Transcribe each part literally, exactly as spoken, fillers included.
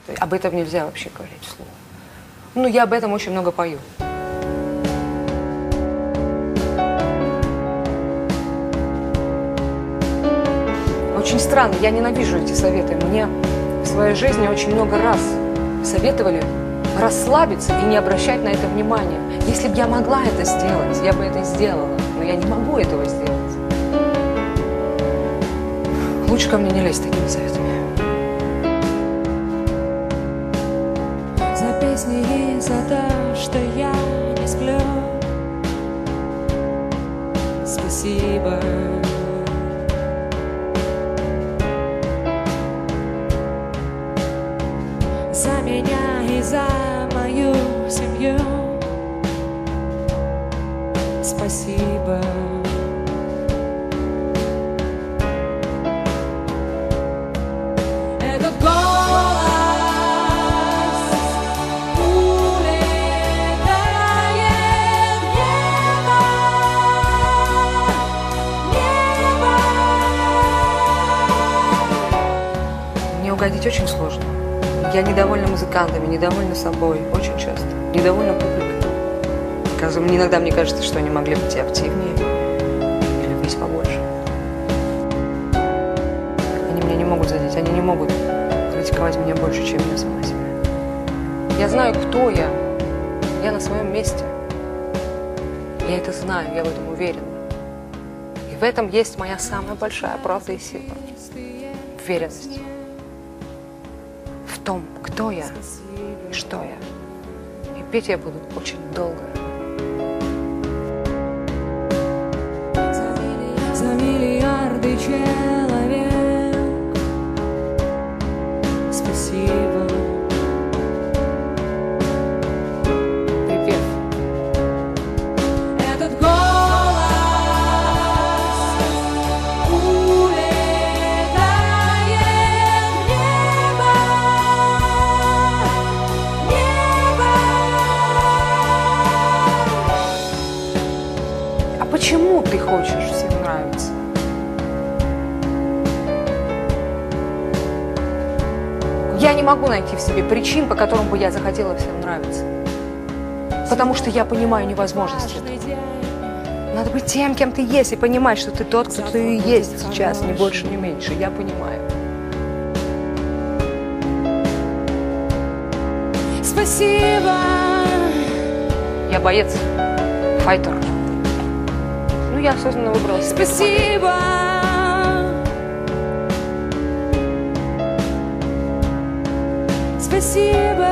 Об этом нельзя вообще говорить вслух. Ну, я об этом очень много пою. Очень странно, я ненавижу эти советы. Мне в своей жизни очень много раз советовали расслабиться и не обращать на это внимания. Если бы я могла это сделать, я бы это сделала. Но я не могу этого сделать. Лучше ко мне не лезь с такими советами. За песни и за то, что я не сплю. Спасибо. За меня и за мою семью. Спасибо. Этот голос улетает в небо, небо. Мне угодить очень сложно. Я недовольна музыкантами, недовольна собой, очень часто. Недовольна публикой. Иногда мне кажется, что они могли быть и активнее, или быть побольше. Они меня не могут задеть, они не могут критиковать меня больше, чем я сама себя. Я знаю, кто я. Я на своем месте. Я это знаю, я в этом уверена. И в этом есть моя самая большая правда и сила. Уверенность. В том, кто я и что я. И петь я буду очень долго. За миллиарды человек. Спасибо. Припев. Этот голос улетает в небо, небо. А почему ты хочешь всем нравиться? Я не могу найти в себе причин, по которым бы я захотела всем нравиться. Потому что я понимаю невозможность этого. Надо быть тем, кем ты есть, и понимать, что ты тот, кто ты и есть сейчас, ни больше, ни меньше. Я понимаю. Спасибо. Я боец, файтер. Ну, я осознанно выбрала себе. Спасибо. Спасибо.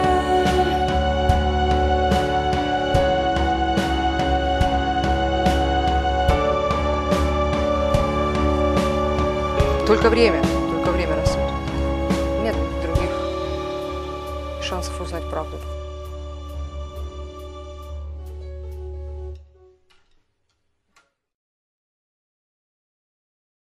Только время, только время рассудит. Нет других шансов узнать правду.